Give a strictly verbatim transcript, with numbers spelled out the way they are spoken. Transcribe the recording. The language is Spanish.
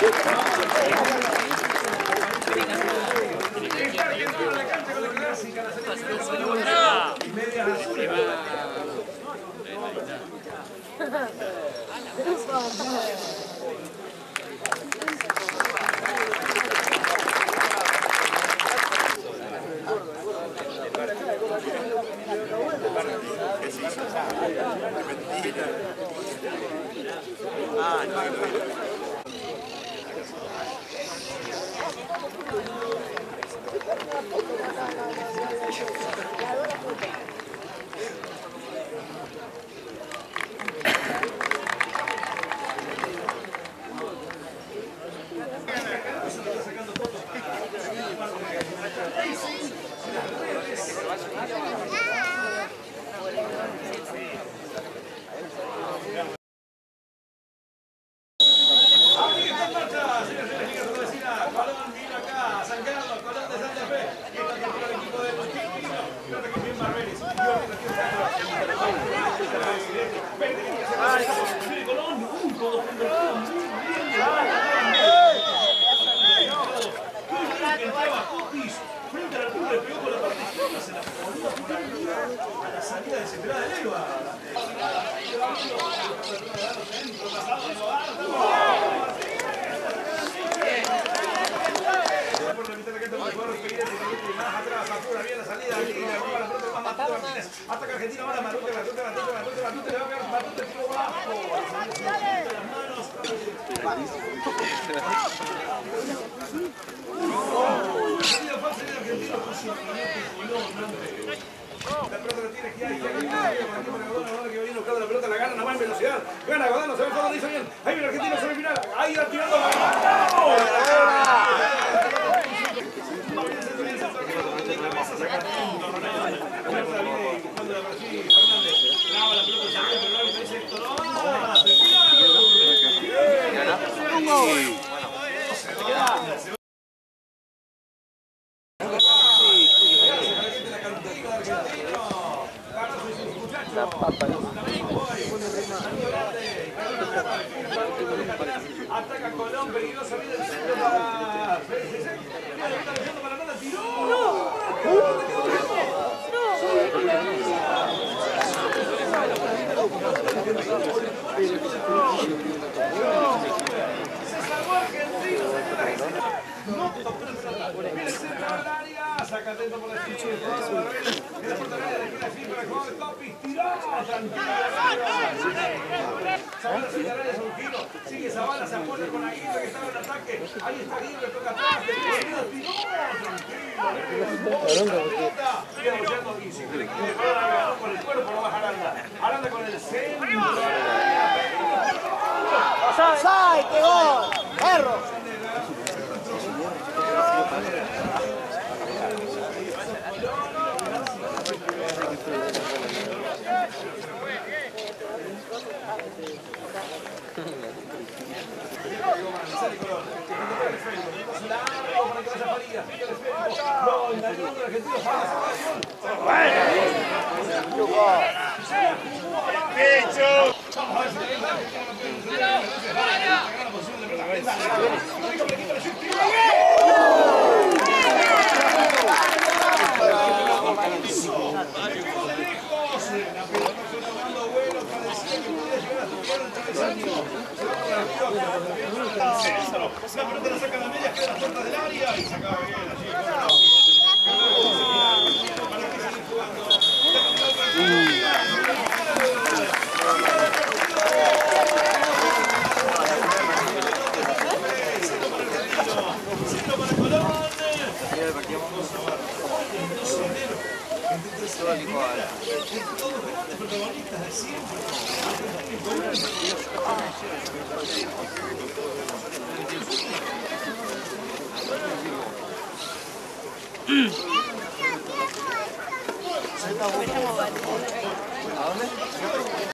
Ataca Argentina, va la Matute, Matute, Matute, Matute, Matute, le va a pegar Matute, tiro bajo. Las manos. Salido falso de Argentina, posicionamiento volante. La pelota la tiene que hay, que hay, que hay, que viene buscando la pelota, la gana, no va en velocidad. Gana Godano, se ve todo, dice bien. Ahí viene Argentina sobre el final. Ahí va tirando. Ataca Colón, peligroso, salir del centro para P S G. Está dejando para nada, tiró. Se salvó Argentina, no tocó el pelota. Viene el centro al área, saca atento por la esquina. En la portería de la esquina, fin para el jugador de Copis, tiró. Tranquilo. Zavala se dará de un giro, sigue Zavala, se apoya con Aguirre que estaba en ataque, ahí está Aguirre, toca atrás, tiró, tiró, tranquilo, la pelota, sigue apoyando y sigue le queda con el cuerpo, lo baja Aranda, Aranda con el centro, ¡Sai, qué gol! ¡Perro! no, engañando al argentino, para la separación. ¡Bicho! Vamos a ver si la Argentina la posición de la pelota la saca a la media, queda en las puertas del área y sacaba bien allí. ¿Para qué seguir jugando? Centro para Colón. dos de enero. Todos los grandes protagonistas de siempre. ¿A dónde?